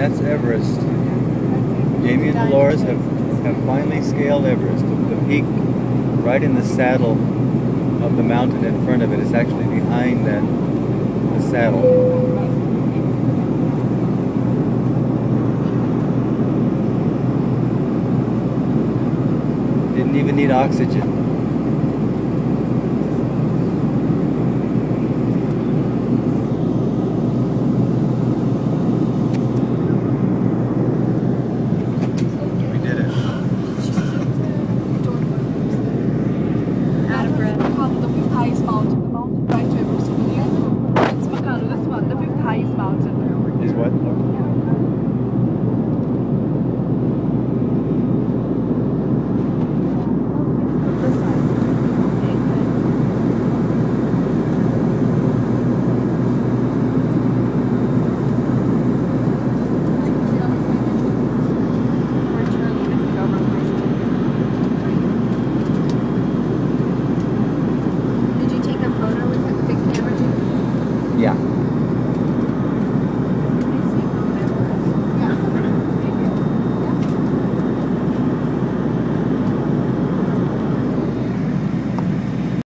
That's Everest. Jamie and Dolores have finally scaled Everest. The peak right in the saddle of the mountain in front of it is actually behind the saddle. Didn't even need oxygen. Is what? Did you take a photo with the big camera? Yeah.